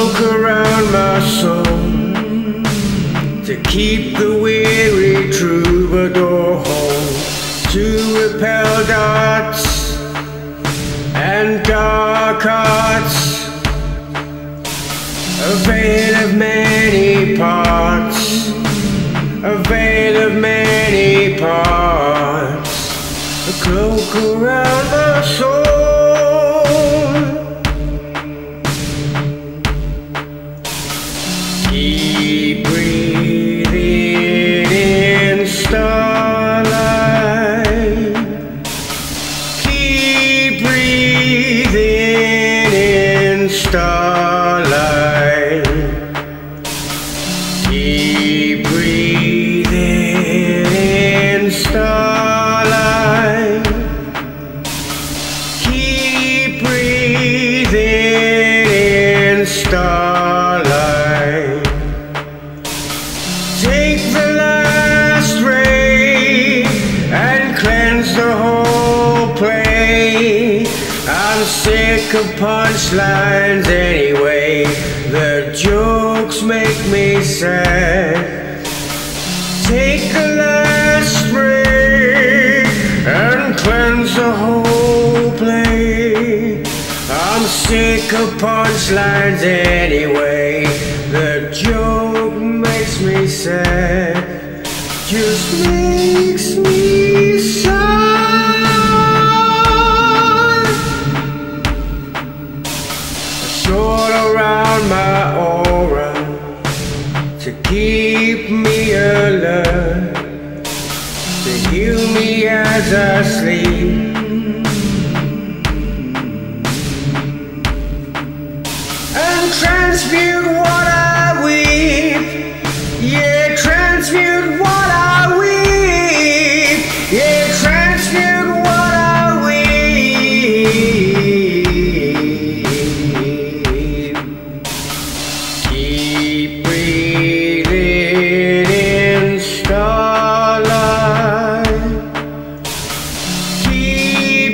cloak around my soul to keep the weary troubadour whole, to repel darts and dark hearts, a veil of many parts, a veil of many parts, a cloak around my soul. Keep breathing in starlight, keep breathing in starlight, keep breathing in starlight, keep breathing in starlight. Take the last ray and cleanse the whole play. I'm sick of punchlines anyway, the jokes make me sad. Take the last ray and cleanse the whole play. I'm sick of punchlines anyway, the joke makes me sad, just makes me sad. A sword around my aura to keep me alert, to heal me as I sleep. Transmute what I weep, yeah, transmute what I weep, yeah, transmute what I weep. Keep breathing in starlight, keep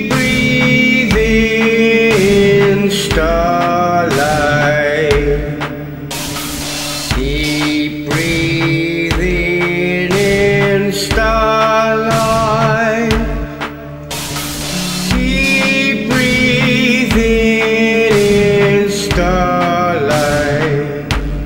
breathing in starlight. Keep breathing in starlight, keep breathing in starlight.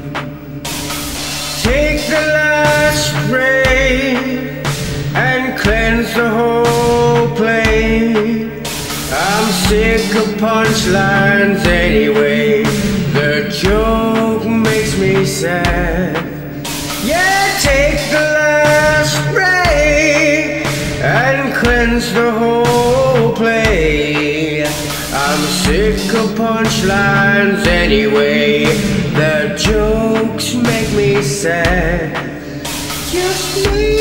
Take the last ray and cleanse the whole play. I'm sick of punchlines anyway, the joke makes me sad. Yeah, take the last ray and cleanse the whole play. I'm sick of punchlines anyway, the jokes make me sad. Just me.